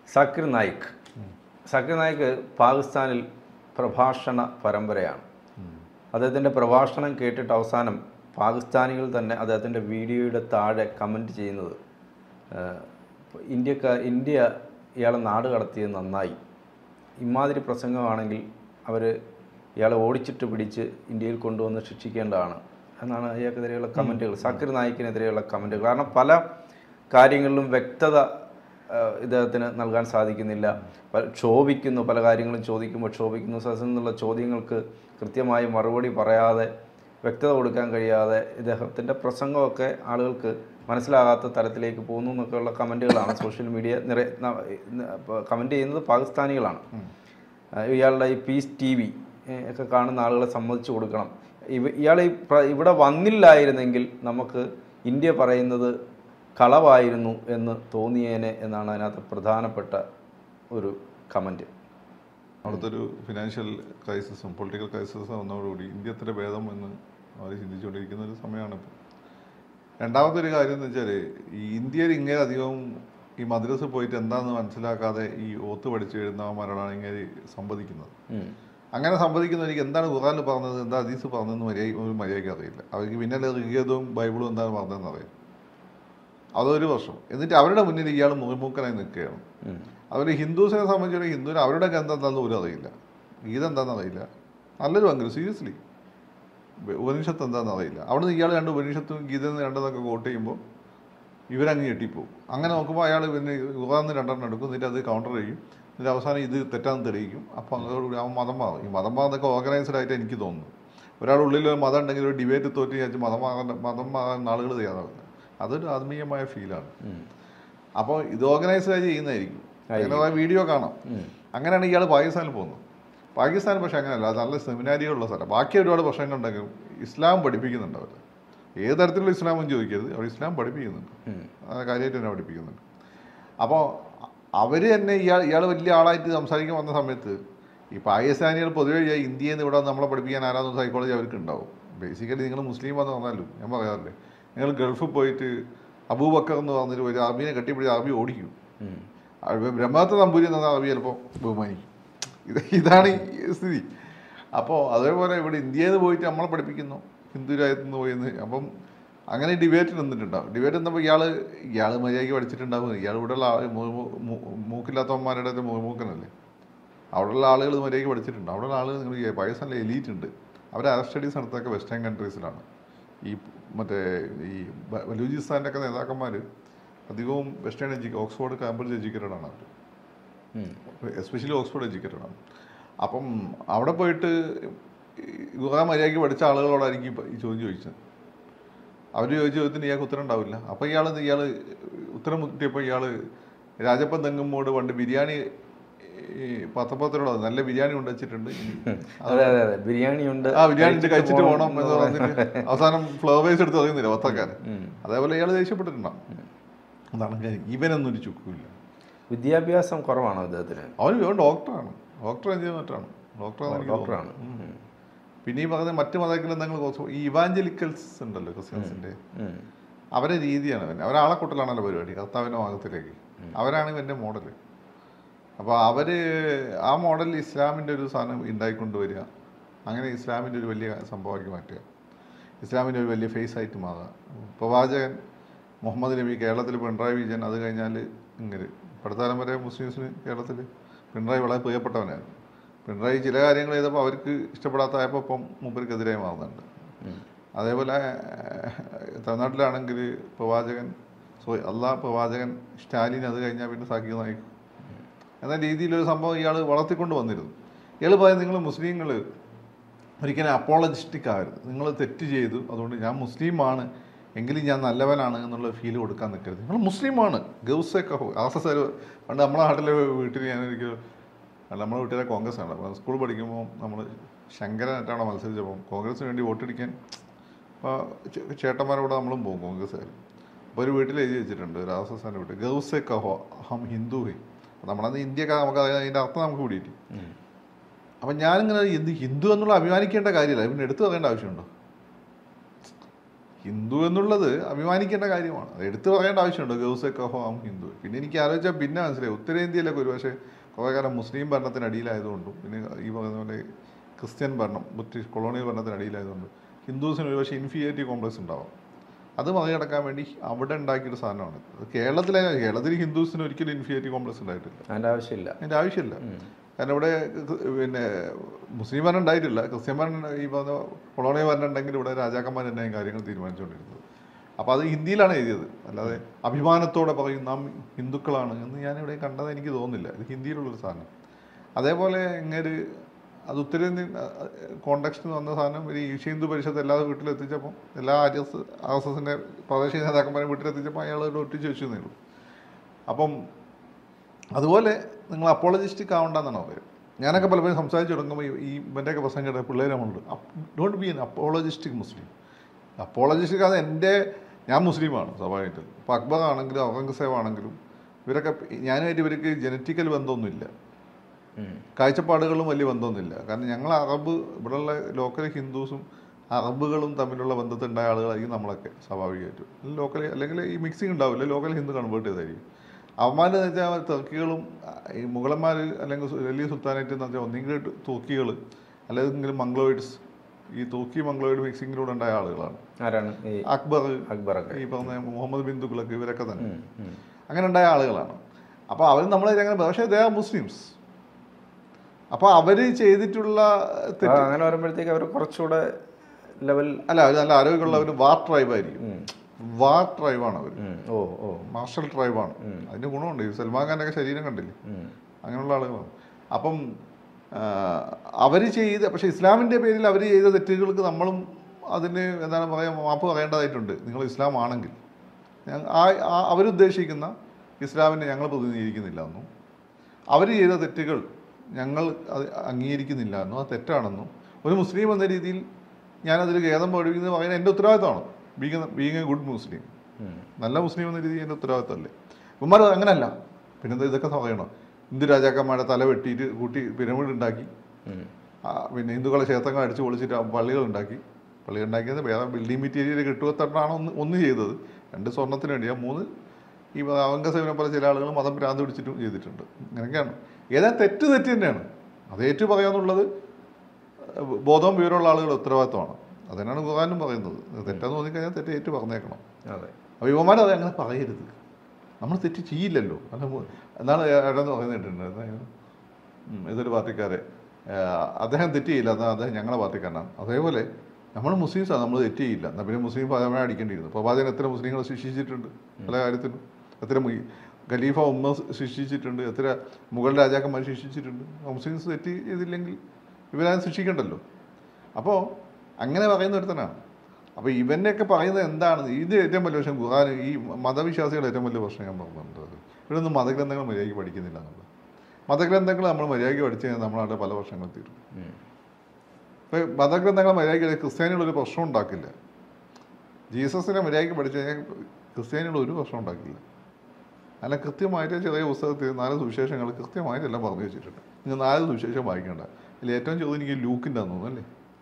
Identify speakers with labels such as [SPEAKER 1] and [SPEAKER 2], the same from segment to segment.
[SPEAKER 1] സക്കിർ നായിക് പാകിസ്ഥാനിൽ പ്രഭാഷണ പരമ്പരയാണ്. അദ്ദേഹത്തിൻ്റെ പ്രഭാഷണം കേട്ടിട്ട് അവസാനം പാകിസ്ഥാനികൾ തന്നെ അദ്ദേഹത്തിൻ്റെ വീഡിയോയുടെ താഴെ കമൻറ്റ് ചെയ്യുന്നത് ഇന്ത്യ ഇയാളെ നാട് കടത്തിയത് നന്നായി, ഇമാതിരി പ്രസംഗമാണെങ്കിൽ അവർ ഇയാളെ ഓടിച്ചിട്ട് പിടിച്ച് ഇന്ത്യയിൽ കൊണ്ടുവന്ന് ശിക്ഷിക്കേണ്ടതാണ് എന്നാണ് ഇയാൾക്കെതിരെയുള്ള കമൻറ്റുകൾ, സക്കിർ നായിക്കിനെതിരെയുള്ള കമൻറ്റുകൾ. കാരണം പല കാര്യങ്ങളിലും വ്യക്തത ഇദ്ദേഹത്തിന് നൽകാൻ സാധിക്കുന്നില്ല, ക്ഷോഭിക്കുന്നു, പല കാര്യങ്ങളും ചോദിക്കുമ്പോൾ ക്ഷോഭിക്കുന്നു. സദസ്സിൽ നിന്നുള്ള ചോദ്യങ്ങൾക്ക് കൃത്യമായി മറുപടി പറയാതെ, വ്യക്തത കൊടുക്കാൻ കഴിയാതെ ഇദ്ദേഹത്തിൻ്റെ പ്രസംഗമൊക്കെ ആളുകൾക്ക് മനസ്സിലാകാത്ത തരത്തിലേക്ക് പോകുന്നു എന്നൊക്കെയുള്ള കമൻറ്റുകളാണ് സോഷ്യൽ മീഡിയ കമൻറ്റ് ചെയ്യുന്നത് പാകിസ്ഥാനികളാണ്. ഇയാളുടെ ഈ പീസ് TV ഒക്കെ കാണുന്ന ആളുകളെ സമ്മതിച്ചു കൊടുക്കണം, ഇയാൾ ഇവിടെ വന്നില്ലായിരുന്നെങ്കിൽ നമുക്ക് ഇന്ത്യ പറയുന്നത് കളവായിരുന്നു എന്ന് തോന്നിയേനെ എന്നാണ് അതിനകത്ത് പ്രധാനപ്പെട്ട ഒരു കമൻറ്റ്.
[SPEAKER 2] അവിടുത്തെ ഒരു ഫിനാൻഷ്യൽ ക്രൈസിസും പൊളിറ്റിക്കൽ ക്രൈസിസും വന്നതോടുകൂടി ഇന്ത്യ എത്ര ഭേദം എന്ന് അവർ ചിന്തിച്ചുകൊണ്ടിരിക്കുന്ന ഒരു സമയമാണിപ്പോൾ. രണ്ടാമത്തെ ഒരു കാര്യം എന്ന് വെച്ചാൽ, ഈ ഇന്ത്യയിൽ ഇങ്ങനെ അധികവും ഈ മദ്രസ പോയിട്ട് എന്താണെന്ന് മനസ്സിലാക്കാതെ ഈ ഓത്ത് പഠിച്ച് എഴുതുന്നവന്മാരോടാണ് ഇങ്ങനെ സംവദിക്കുന്നത്. അങ്ങനെ സംവദിക്കുന്നവർക്ക് എന്താണ് ഖുർആനിൽ പറഞ്ഞത്, എന്താ ഹദീസ് പറഞ്ഞതെന്ന് മര്യാദയ്ക്ക് അറിയില്ല. അവർക്ക് പിന്നെ ഋഗ്വേദവും ബൈബിളും എന്താണ് പറഞ്ഞതെന്ന് അറിയാം. അതൊരു വർഷം. എന്നിട്ട് അവരുടെ മുന്നിൽ ഇയാൾ മുഖമൂക്കനായി നിൽക്കുകയാണ്. അതുപോലെ ഹിന്ദുസിനെ സംബന്ധിച്ചിടത്തോളം ഹിന്ദുവിന് അവരുടെ ഗ്രന്ഥം എന്താണെന്ന് പോലും അറിയില്ല, ഗീത എന്താണെന്ന് അറിയില്ല. നല്ലൊരു പങ്ക് സീരിയസ്ലി ഉപനിഷത്ത് എന്താണെന്ന് അറിയില്ല. അവിടെ നിന്ന് ഇയാൾ രണ്ട് ഉപനിഷത്തും ഗീതയിൽ നിന്ന് രണ്ടെന്നൊക്കെ കോട്ട് ചെയ്യുമ്പോൾ ഇവരങ്ങ് ഞെട്ടിപ്പോവും. അങ്ങനെ നോക്കുമ്പോൾ അയാൾ പിന്നെ ഖുർആനിൽ രണ്ടെണ്ണം എടുക്കും, എന്നിട്ട് അത് കൗണ്ടർ ചെയ്യും, എന്നിട്ട് അവസാനം ഇത് തെറ്റാന്ന് തെളിയിക്കും. അപ്പോൾ അതോടുകൂടി അവൻ മതം മാറും. ഈ മതം മാറുന്നതൊക്കെ ഓർഗനൈസ്ഡ് ആയിട്ട് എനിക്ക് തോന്നുന്നു. ഒരാളുള്ളിൽ ഒരു മതം ഉണ്ടെങ്കിൽ ഒരു ഡിബേറ്റ് തോറ്റ് വിചാരിച്ച് മതം മാറാൻ ആളുകൾ തയ്യാറാകുന്നത് അതൊരു ആത്മീയമായ ഫീലാണ്. അപ്പോൾ ഇത് ഓർഗനൈസ്ഡായി ചെയ്യുന്നതായിരിക്കും. അങ്ങനെ വീഡിയോ കാണാം. അങ്ങനെയാണ് ഇയാൾ പാകിസ്ഥാനിൽ പോകുന്നത്. പാകിസ്ഥാൻ പക്ഷേ അങ്ങനെയല്ല, അത് നല്ല സെമിനാരികളുള്ള സ്ഥലം. ബാക്കി ഒരുപാട് പ്രശ്നങ്ങളുണ്ടെങ്കിലും ഇസ്ലാം പഠിപ്പിക്കുന്നുണ്ട് അവർ. ഏത് തരത്തിലുള്ള ഇസ്ലാമും ചോദിക്കരുത്, അവർ ഇസ്ലാം പഠിപ്പിക്കുന്നുണ്ട്, കാര്യമായിട്ട് തന്നെ പഠിപ്പിക്കുന്നുണ്ട്. അപ്പോൾ അവർ തന്നെ ഇയാൾ വലിയ ആളായിട്ട് സംസാരിക്കാൻ വന്ന സമയത്ത് ഈ പാകിസ്ഥാനികൾ പൊതുവെ ഇന്ത്യയിൽ നിന്ന് ഇവിടെ നമ്മളെ പഠിപ്പിക്കാൻ ആരാധന സൈക്കോളജി അവർക്ക് ഉണ്ടാവും. ബേസിക്കലി നിങ്ങൾ മുസ്ലിം വന്ന് വന്നാലും ഞാൻ പറയാറില്ലേ, നിങ്ങൾ ഗൾഫിൽ പോയിട്ട് അബൂബക്കർ എന്ന് പറഞ്ഞൊരു ഒരു അറബീനെ കെട്ടിപ്പിടിച്ച് അറബി ഓടിക്കും. ബ്രഹ്മത്തെ നമ്പൂരി എന്ന അറബി ചിലപ്പോൾ ബഹുമാനിക്കും. ഇതാണ് ഈ സ്ഥിതി. അപ്പോൾ അതേപോലെ ഇവിടെ ഇന്ത്യയിൽ നിന്ന് പോയിട്ട് നമ്മളെ പഠിപ്പിക്കുന്നു, ഹിന്ദു രാജ്യത്തു നിന്ന് പോയിന്ന്. അപ്പം അങ്ങനെ ഡിബേറ്റ് നിന്നിട്ടുണ്ടാവും. ഡിബേറ്റ് നിന്നപ്പോൾ ഇയാൾ മര്യാദയ്ക്ക് പഠിച്ചിട്ടുണ്ടാവും. ഇയാൾ ഇവിടെയുള്ള മൂക്കില്ലാത്തവന്മാരുടെ മൂക്കനല്ലേ, അവിടെയുള്ള ആളുകൾ മര്യാദയ്ക്ക് പഠിച്ചിട്ടുണ്ട്. അവിടെയുള്ള ആളുകൾ നിങ്ങൾ പാകിസ്ഥാനിലെ എലീറ്റ് ഉണ്ട്. അവർ ഹയർ സ്റ്റഡീസ് നടത്തൊക്കെ വെസ്റ്റേൺ കൺട്രീസിലാണ്. ഈ ഈ ബലൂചിസ്ഥാൻ്റെ ഒക്കെ നേതാക്കന്മാർ അധികവും വെസ്റ്റേൺ ഓക്സ്ഫോർഡ് കാമ്പസ് എഡ്യൂക്കേറ്റഡ് ആണ് അവർ, എസ്പെഷ്യലി ഓക്സ്ഫോർഡ് എഡ്യൂക്കേറ്റഡ് ആണ്. അപ്പം അവിടെ പോയിട്ട് ഖുർആൻ മര്യാദയ്ക്ക് പഠിച്ച ആളുകളോടായിരിക്കും ഈ ചോദ്യം ചോദിച്ചത്. അവർ ചോദിച്ച ചോദ്യത്തിന് ഇയാൾക്ക് ഉത്തരം ഉണ്ടാവില്ല. അപ്പോൾ ഇയാൾ ഉത്തരം മുട്ടിയപ്പോൾ ഇയാൾ രാജപ്പൻ തെങ്ങുമ്പോട് പണ്ട് ബിരിയാണി പത്രത്തിലുള്ള നല്ല ബിരിയാണി ഉണ്ടാച്ചിട്ടുണ്ട്,
[SPEAKER 1] ബിരിയാണി
[SPEAKER 2] കഴിച്ചിട്ട് പോകണം എന്ന് പറഞ്ഞിട്ട് അവസാനം ഫ്ലവേഴ്സ് എടുത്ത് അറിയുന്നില്ല പത്രക്കാരൻ. അതേപോലെ ഇയാൾ ദേഷ്യപ്പെട്ടിട്ടുണ്ടാവും. അതാണ് കാര്യം. ഇവനൊന്നും ഒരു ചുക്കില്ല.
[SPEAKER 1] വിദ്യാഭ്യാസം കുറവാണോ അദ്ദേഹത്തിന്?
[SPEAKER 2] അവൻ ഡോക്ടറാണ്, ഡോക്ടർ എഞ്ചിനീയറാണ്, ഡോക്ടറാണ്. പിന്നെ ഈ പറഞ്ഞ മറ്റു മതഗ്രന്ഥങ്ങൾ ഈ ഇവാഞ്ചലിക്കൽസ് ഉണ്ടല്ലോ ക്രിസ്ത്യൻസിന്റെ, അവരെ രീതിയാണ് അവരാളെ കൂട്ടലാണല്ലോ പരിപാടി, കർത്താവിൻ്റെ ഭാഗത്തിലേക്ക്. അവരാണ് ഇവൻ്റെ മോഡല്. അപ്പോൾ ആ മോഡലിൽ ഇസ്ലാമിൻ്റെ ഒരു സാധനം ഉണ്ടായിക്കൊണ്ടുവരിക, അങ്ങനെ ഇസ്ലാമിൻ്റെ ഒരു വലിയ സംഭവമാക്കി മാറ്റുക, ഇസ്ലാമിൻ്റെ ഒരു വലിയ ഫേസ് ആയിട്ട് മാറുക. പ്രവാചകൻ മുഹമ്മദ് നബി കേരളത്തിൽ പിണറായി വിജയൻ, അത് കഴിഞ്ഞാൽ ഇങ്ങനെ പടുത്താലം വരെ മുസ്ലിംസിന് കേരളത്തിൽ പിണറായി വളരെ പ്രിയപ്പെട്ടവനായിരുന്നു. പിണറായി ചില കാര്യങ്ങൾ ചെയ്തപ്പോൾ അവർക്ക് ഇഷ്ടപ്പെടാത്തതായപ്പോൾ ഇപ്പം മൂപ്പർക്കെതിരായി മാറുന്നുണ്ട്. അതേപോലെ തമിഴ്നാട്ടിലാണെങ്കിൽ പ്രവാചകൻ സ്റ്റാലിൻ, അത് കഴിഞ്ഞാൽ പിന്നെ സാക്കിർ നായിക് എന്ന രീതിയിലൊരു സംഭവം ഇയാൾ വളർത്തിക്കൊണ്ട് വന്നിരുന്നു. ഇയാൾ പറയുന്നത് നിങ്ങൾ മുസ്ലിങ്ങൾ ഒരിക്കലും അപ്പോളജിസ്റ്റിക് ആകരുത്, നിങ്ങൾ തെറ്റ് ചെയ്തു, അതുകൊണ്ട് ഞാൻ മുസ്ലിമാണ് എങ്കിലും ഞാൻ നല്ലവനാണ് എന്നുള്ള ഫീൽ കൊടുക്കാൻ നിൽക്കരുത്. നിങ്ങൾ മുസ്ലിമാണ് ഗൗസൊക്കെ പണ്ട് നമ്മളെ നാട്ടിലെ വീട്ടിൽ നമ്മളെ വീട്ടിലെ കോൺഗ്രസ് ആണ്. സ്കൂൾ പഠിക്കുമ്പോൾ നമ്മൾ ശങ്കരനായിട്ടാണ് മത്സരിച്ചപ്പോൾ കോൺഗ്രസിന് വേണ്ടി വോട്ടടിക്കാൻ ചേട്ടന്മാരോട് നമ്മളും പോകും കോൺഗ്രസ്സുകാർ. അപ്പോൾ ഒരു വീട്ടിൽ എഴുതി വെച്ചിട്ടുണ്ട്, ഒരു ആസസാൻ്റെ വീട്ടിൽ, ഗൗസെ കഹോ ഹം ഹിന്ദു ഹേ. നമ്മളന്ന് ഇന്ത്യക്കാർ നമുക്ക് അതിൻ്റെ അർത്ഥം നമുക്ക് കൂടിയിട്ട്. അപ്പം ഞാനിങ്ങനെ ഹിന്ദു എന്നുള്ള അഭിമാനിക്കേണ്ട കാര്യമില്ല, പിന്നെ എടുത്തു പറയേണ്ട ആവശ്യമുണ്ടോ? ഹിന്ദു എന്നുള്ളത് അഭിമാനിക്കേണ്ട കാര്യമാണ്. അത് എടുത്തു പറയേണ്ട ആവശ്യമുണ്ടോ? ഗൗസെ കഹോ ആം ഹിന്ദു. പിന്നെ എനിക്ക് ആലോചിച്ചാൽ പിന്നെ മനസ്സിലായി, ഉത്തരേന്ത്യയിലൊക്കെ ഒരുപക്ഷെ കുറേ കാലം മുസ്ലിം ഭരണത്തിനടിയിലായതുകൊണ്ടും പിന്നെ ഈ പറയുന്ന പോലെ ക്രിസ്ത്യൻ ഭരണം, ബ്രിട്ടീഷ് കൊളോണിയൽ ഭരണത്തിനടിയിലായതുകൊണ്ട് ഹിന്ദുസിന് ഒരുപക്ഷെ ഇൻഫീരിയോറിറ്റി കോംപ്ലക്സ് ഉണ്ടാവും. അത് മറികടക്കാൻ വേണ്ടി അവിടെ ഉണ്ടാക്കിയൊരു സാധനമാണ്. കേരളത്തിൽ ഹിന്ദുസിന് ഒരിക്കലും ഇൻഫീരിയോറിറ്റി കോംപ്ലക്സ് ഉണ്ടായിട്ടില്ല. അതിൻ്റെ ആവശ്യമില്ല. കാരണം ഇവിടെ പിന്നെ മുസ്ലിം ഭരണം ഉണ്ടായിട്ടില്ല. ക്രിസ്ത്യൻ ഭരണം ഈ പറഞ്ഞ കൊളോണിയൽ ഭരണം ഉണ്ടെങ്കിൽ ഇവിടെ രാജാക്കന്മാർ തന്നെ കാര്യങ്ങൾ തീരുമാനിച്ചുകൊണ്ടിരുന്നത്. അപ്പോൾ അത് ഹിന്ദിയിലാണ് എഴുതിയത്. അല്ലാതെ അഭിമാനത്തോടെ പറയും നാം ഹിന്ദുക്കളാണ് എന്ന് ഞാനിവിടെ കണ്ടത് എനിക്ക് തോന്നുന്നില്ല. ഇത് ഹിന്ദിയിലുള്ളൊരു സാധനം. അതേപോലെ ഇങ്ങനെ അത് ഉത്തരേന്ത്യൻ കോണ്ടെക്സ്റ്റിൽ വന്ന സാധനം ഒരു ഈശ്വ ഹിന്ദു പരിഷത്ത് എല്ലാ വീട്ടിലെത്തിച്ചപ്പോൾ എല്ലാ RSSൻ്റെ പ്രാദേശിക നേതാക്കന്മാരെ വീട്ടിലെത്തിച്ചപ്പോൾ അയാളോട് ഒട്ടിച്ച് വെച്ചു തന്നെയുള്ളൂ. അപ്പം അതുപോലെ നിങ്ങൾ അപ്പോളജിസ്റ്റിക് ആവണ്ടെന്നാണ് പറയുന്നത്. ഞാനൊക്കെ പലപ്പോഴും സംസാരിച്ച് തുടങ്ങുമ്പോൾ ഈ ഇവൻ്റെയൊക്കെ പ്രശ്നം കേട്ട പിള്ളേരെ നമ്മളുണ്ട്, don't be an apologistic Muslim. Apologistic അത് ഞാൻ മുസ്ലിമാണ് സ്വാഭാവികമായിട്ടും. ഇപ്പോൾ അക്ബർ ആണെങ്കിലും ഔറംഗസേബ് ആണെങ്കിലും ഇവരൊക്കെ ഞാനായിട്ട് ഇവർക്ക് ജനറ്റിക്കൽ ബന്ധമൊന്നുമില്ല, കാഴ്ചപ്പാടുകളും വലിയ ബന്ധമൊന്നുമില്ല. കാരണം ഞങ്ങൾ ഇവിടെയുള്ള ലോക്കൽ ഹിന്ദുസും അറബുകളും തമ്മിലുള്ള ബന്ധത്തിലുണ്ടായ ആളുകളായിരിക്കും നമ്മളൊക്കെ സ്വാഭാവികമായിട്ടും. ലോക്കൽ അല്ലെങ്കിൽ ഈ മിക്സിങ് ഉണ്ടാവില്ല, ലോക്കൽ ഹിന്ദു കൺവേർട്ട് ചെയ്തായിരിക്കും. അവന്മാരെന്ന് വെച്ചാൽ തുർക്കികളും ഈ മുഗളന്മാർ അല്ലെങ്കിൽ ഡൽഹി സുൽത്താനേറ്റ് എന്ന് വെച്ചാൽ ഒന്നെങ്കിലും തുർക്കികൾ അല്ലെങ്കിൽ മംഗ്ലോയിഡ്സ്, ഈ തുർക്കി മംഗ്ലോയിഡ് മിക്സിങ്ങിലൂടെ ഉണ്ടായ ആളുകളാണ്. അക്ബർ, ഈ പറഞ്ഞ മുഹമ്മദ് ബിൻ തുഗ്ലക്ക്, ഇവരൊക്കെ തന്നെ അങ്ങനെ ഉണ്ടായ ആളുകളാണ്. അപ്പോൾ അവർ നമ്മളെ അങ്ങനെ, പക്ഷേ ദേ ആർ മുസ്ലിംസ്. അപ്പോൾ അവർ ചെയ്തിട്ടുള്ള
[SPEAKER 1] അങ്ങനെ വരുമ്പോഴത്തേക്ക് അവർ കുറച്ചുകൂടെ ലെവൽ
[SPEAKER 2] അല്ല, അവർ നല്ല ആരോഗ്യമുള്ള ഒരു വാർ ട്രൈബായിരിക്കും. വാർ ട്രൈബാണ് അവർ, മാർഷൽ ട്രൈബാണ്. അതിൻ്റെ ഗുണമുണ്ട്. ഈ സൽമാൻ ഖാൻ്റെ ശരീരം കണ്ടില്ലേ, അങ്ങനെയുള്ള ആളുകളാണ്. അപ്പം അവർ പക്ഷേ ഇസ്ലാമിൻ്റെ പേരിൽ അവർ ചെയ്ത തെറ്റുകൾക്ക് നമ്മളും അതിന് എന്താണ് പറയുക, മാപ്പ് പറയേണ്ടതായിട്ടുണ്ട്. നിങ്ങൾ ഇസ്ലാം ആണെങ്കിൽ അവരുദ്ദേശിക്കുന്ന ഇസ്ലാമിനെ ഞങ്ങൾ പ്രതിനിധീകരിക്കുന്നില്ല എന്നും അവർ ചെയ്ത തെറ്റുകൾ ഞങ്ങൾ അത് അംഗീകരിക്കുന്നില്ല എന്നും അത് തെറ്റാണെന്നും ഒരു മുസ്ലിം എന്ന രീതിയിൽ ഞാനതിൽ ഖേദം പഠിക്കുന്നത് പറയുന്നത് എൻ്റെ ഉത്തരവാദിത്തമാണ്. ബീങ് എ ഗുഡ് മുസ്ലിം, നല്ല മുസ്ലിം എന്ന രീതിയിൽ എൻ്റെ ഉത്തരവാദിത്തമല്ലേ. ഇവന്മാർ അങ്ങനല്ല. പിന്നെന്താ ഇതൊക്കെ പറയണം, ഹിന്ദു രാജാക്കന്മാരെ തല വെട്ടിയിട്ട് കൂട്ടി പിരമിഡ് ഉണ്ടാക്കി, പിന്നെ ഹിന്ദുക്കളെ ക്ഷേത്രങ്ങൾ അടിച്ച് പൊളിച്ചിട്ട് പള്ളികളുണ്ടാക്കിയത് വേറെ ബിൽഡിംഗ് മെറ്റീരിയൽ കിട്ടുവത്തട്ടാണ് ഒന്ന് ചെയ്തത്. 2 സ്വർണ്ണത്തിന് വേണ്ടിയാ, 3 ഈ ഔറംഗസേബിനെ പോലെ ചില ആളുകൾ മതം ഭ്രാന്ത് പിടിച്ചിട്ടും ചെയ്തിട്ടുണ്ട്. അങ്ങനെയൊക്കെയാണ്. ഏതാ തെറ്റ് തന്നെയാണ്. അത് ഏറ്റു പറയാന്നുള്ളത് ബോധവും വിവരമുള്ള ആളുകളുടെ ഉത്തരവാദിത്തമാണ്. അതിനാണ് ഖുർആനും പറയുന്നത്. തെറ്റാന്ന് തോന്നിക്കഴിഞ്ഞാൽ തെറ്റ് ഏറ്റു പറഞ്ഞേക്കണം. അപ്പോൾ യുവമാർ അത് അങ്ങനെ പറയരുത്. നമ്മൾ തെറ്റ് ചെയ്യില്ലല്ലോ. എന്നാണ് ഏടെന്ന് പറയുന്നിട്ടുണ്ട്, ഏതൊരു പാർട്ടിക്കാരെ അദ്ദേഹം തെറ്റ് ചെയ്യില്ല, എന്നാൽ അദ്ദേഹം ഞങ്ങളുടെ പാർട്ടിക്കാരനാണ്. അതേപോലെ നമ്മൾ മുസ്ലിംസാണ്, നമ്മൾ തെറ്റ് ചെയ്യില്ല, എന്നാൽ പിന്നെ മുസ്ലിം പരമായി അടിക്കേണ്ടിയിരുന്നു. പ്രവാചകൻ എത്ര മുസ്ലിങ്ങളെ ശിക്ഷിച്ചിട്ടുണ്ട് പല കാര്യത്തിനും, എത്ര ഖലീഫ ഉമ്മ ശിക്ഷിച്ചിട്ടുണ്ട്, എത്ര മുഗൾ രാജാക്കന്മാർ ശിക്ഷിച്ചിട്ടുണ്ട്. മുസ്ലിംസ് തെറ്റ് ചെയ്തില്ലെങ്കിൽ ഇവരാരും ശിക്ഷിക്കണ്ടല്ലോ. അപ്പോൾ അങ്ങനെ പറയുന്ന ഒരുത്തനാണ്. അപ്പോൾ ഇവനെയൊക്കെ പറയുന്നത് എന്താണ്, ഇത് ഏറ്റവും വലിയ പ്രശ്നം. ഖുർആൻ ഈ മതവിശ്വാസികളുടെ ഏറ്റവും വലിയ പ്രശ്നം ഞാൻ പറഞ്ഞിട്ടുണ്ട്. ഇവിടെ ഒന്നും മതഗ്രന്ഥങ്ങൾ മര്യാദയ്ക്ക് പഠിക്കുന്നില്ല എന്നുള്ളത്. മതഗ്രന്ഥങ്ങൾ നമ്മൾ മര്യാദയ്ക്ക് പഠിച്ചു കഴിഞ്ഞാൽ നമ്മളവിടെ പല പ്രശ്നങ്ങൾ തീരും. ഇപ്പോൾ മതഗ്രന്ഥങ്ങൾ മര്യാദയ്ക്ക് ക്രിസ്ത്യാനികളൊരു പ്രശ്നം ഉണ്ടാക്കില്ല. ജീസസിനെ മര്യാദയ്ക്ക് പഠിച്ചു കഴിഞ്ഞാൽ ക്രിസ്ത്യാനികൾ ഒരു പ്രശ്നം ഉണ്ടാക്കില്ല. അല്ല, കൃത്യമായിട്ട് ചെറിയ പുസ്തകത്തിൽ 4 സുവിശേഷങ്ങൾ കൃത്യമായിട്ടെല്ലാം പറഞ്ഞു വെച്ചിട്ടുണ്ട്. നിങ്ങൾ 4 സുവിശേഷം വായിക്കേണ്ട. അതിൽ ഏറ്റവും ചെറുത് എനിക്ക് ലൂക്കിൻ്റെ തോന്നുന്നു അല്ലേ,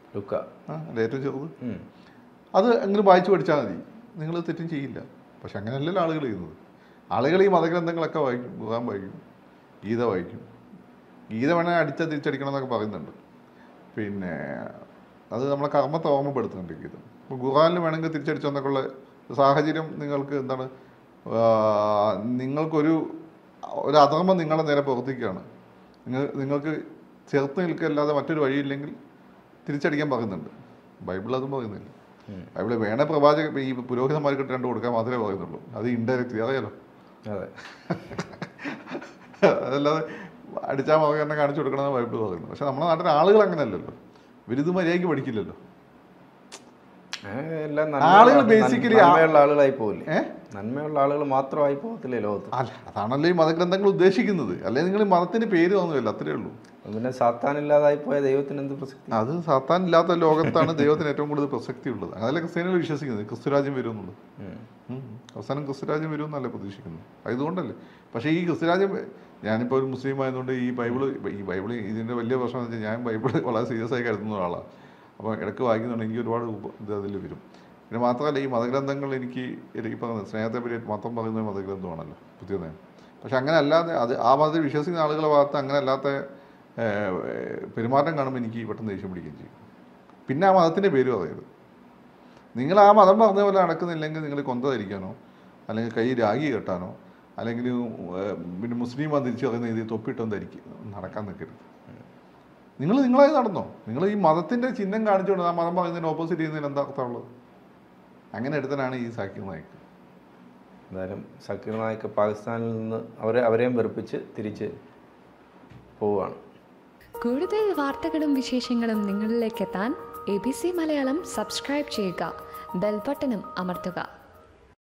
[SPEAKER 2] അല്ല ഏറ്റവും ചെറുത്. അത് അങ്ങനെ വായിച്ചു പഠിച്ചാൽ മതി, നിങ്ങൾ തെറ്റും ചെയ്യില്ല. പക്ഷെ അങ്ങനെയല്ലല്ലോ ആളുകൾ ചെയ്യുന്നത്. ആളുകൾ ഈ മതഗ്രന്ഥങ്ങളൊക്കെ വായിക്കും, ഖുർആൻ വായിക്കും, ഗീത വായിക്കും. ഗീത വേണേൽ തിരിച്ചടിക്കണം എന്നൊക്കെ പറയുന്നുണ്ട്. പിന്നെ അത് നമ്മളെ കർമ്മത്തെ ഓർമ്മപ്പെടുത്തുന്നുണ്ട് ഗീത. ഇപ്പോൾ ഖുർആനിൽ വേണമെങ്കിൽ തിരിച്ചടിച്ചെന്നൊക്കെ ഉള്ള സാഹചര്യം നിങ്ങൾക്ക് എന്താണ്, നിങ്ങൾക്കൊരു അധർമ്മം നിങ്ങളുടെ നേരെ പ്രവർത്തിക്കുകയാണ്, നിങ്ങൾക്ക് ചേർത്ത് നിൽക്കല്ലാതെ മറ്റൊരു വഴിയില്ലെങ്കിൽ തിരിച്ചടിക്കാൻ പറയുന്നുണ്ട്. ബൈബിൾ അതും പറയുന്നില്ല. ബൈബിൾ വേണേ പ്രവാചക ഈ പുരോഹിതന്മാർക്ക് 2 കൊടുക്കാൻ മാത്രമേ പറയുന്നുള്ളൂ. അത് ഇൻഡയറക്റ്റ്ലി അറിയാലോ. അതല്ലാതെ അടിച്ചാൽ മകനെ കാണിച്ചു കൊടുക്കണമെന്ന് ബൈബിൾ പറയുന്നു. പക്ഷെ നമ്മുടെ നാട്ടിലെ ആളുകൾ അങ്ങനെയല്ലല്ലോ. ഇവരിത് മര്യാദയ്ക്ക് പഠിക്കില്ലല്ലോ. ആളുകൾ ബേസിക്കലി
[SPEAKER 1] ആളുകളായി പോകില്ലേ, നന്മയുള്ള ആളുകൾ മാത്രമായി പോകത്തില്ലേ ലോകത്ത്.
[SPEAKER 2] അല്ല, അതാണല്ലോ ഈ മതഗ്രന്ഥങ്ങൾ ഉദ്ദേശിക്കുന്നത്. അല്ലെങ്കിൽ നിങ്ങൾ മതത്തിന് പേര് തോന്നുന്നില്ല, അത്രയേ ഉള്ളൂ.
[SPEAKER 1] പിന്നെ സാത്താൻ ഇല്ലാതായി പോയ ദൈവത്തിന് എന്ത് പ്രസക്തി?
[SPEAKER 2] അത് സാത്താൻ ഇല്ലാത്ത ലോകത്താണ് ദൈവത്തിന് ഏറ്റവും കൂടുതൽ പ്രസക്തി ഉള്ളത്. അതല്ല ക്രിസ്ത്യാനികൾ വിശ്വസിക്കുന്നത് ക്രിസ്തുരാജ്യം വരും എന്നുള്ളത്. അവസാനം ക്രിസ്തുരാജ്യം വരും എന്നല്ലേ പ്രതീക്ഷിക്കുന്നത്. അതുകൊണ്ടല്ലേ. പക്ഷേ ഈ ക്രിസ്തുരാജ്യം, ഞാനിപ്പോൾ ഒരു മുസ്ലിം ആയതുകൊണ്ട് ഈ ബൈബിൾ ഇതിൻ്റെ വലിയ പ്രശ്നം എന്ന് വെച്ചാൽ ഞാൻ ബൈബിൾ വളരെ സീരിയസ് ആയി കരുതുന്ന ഒരാളാണ്. അപ്പോൾ ഇടയ്ക്ക് വായിക്കുന്നുണ്ട്, എനിക്ക് ഒരുപാട് ഇത് അതിൽ വരും. പിന്നെ മാത്രമല്ല ഈ മതഗ്രന്ഥങ്ങൾ എനിക്ക് പറയുന്നത് സ്നേഹത്തെ പറ്റി മതം പറയുന്ന ഒരു മതഗ്രന്ഥമാണല്ലോ പുതിയ നിയമം. പക്ഷെ അങ്ങനെ അല്ലാതെ ആ മതത്തിൽ വിശ്വസിക്കുന്ന ആളുകളുടെ ഭാഗത്ത് അങ്ങനെ അല്ലാത്ത പെരുമാറ്റം കാണുമ്പോൾ എനിക്ക് പെട്ടെന്ന് ദേഷ്യം പിടിക്കുകയും ചെയ്യും. പിന്നെ ആ മതത്തിൻ്റെ പേര് പറയരുത്. നിങ്ങൾ ആ മതം പറഞ്ഞ പോലെ നടക്കുന്നില്ലെങ്കിൽ നിങ്ങൾ കൊന്ത ധരിക്കാനോ അല്ലെങ്കിൽ കൈ രാഗി കെട്ടാനോ അല്ലെങ്കിൽ പിന്നെ മുസ്ലിം തിരിച്ചു പറയുന്ന ഇത് തൊപ്പിട്ടൊന്നും നടക്കാൻ നിൽക്കരുത്. നിങ്ങളായി നടന്നോ. നിങ്ങൾ ഈ മതത്തിൻ്റെ ചിഹ്നം കാണിച്ചുകൊണ്ട് ആ മതം പറയുന്നതിന് ഓപ്പോസിറ്റ് ചെയ്യുന്നതിന് എന്താ അർത്ഥമുള്ളത്? അങ്ങനെ എടുത്തനാണ് ഈ സാക്കിർ നായിക്ക്.
[SPEAKER 1] എന്തായാലും സാക്കിർ നായിക്ക് പാകിസ്ഥാനിൽ നിന്ന് അവരെയും വെറുപ്പിച്ച് തിരിച്ച് പോവുകയാണ്.
[SPEAKER 3] കൂടുതൽ വാർത്തകളും വിശേഷങ്ങളും നിങ്ങളിലേക്ക് എത്താൻ ABC മലയാളം സബ്സ്ക്രൈബ് ചെയ്യുക, ബെൽ ബട്ടണും അമർത്തുക.